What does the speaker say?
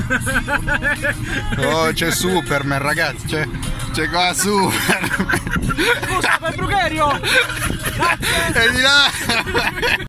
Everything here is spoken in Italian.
Oh, c'è Superman, ragazzi, c'è qua Superman. Scusa, per Brugherio! È di là!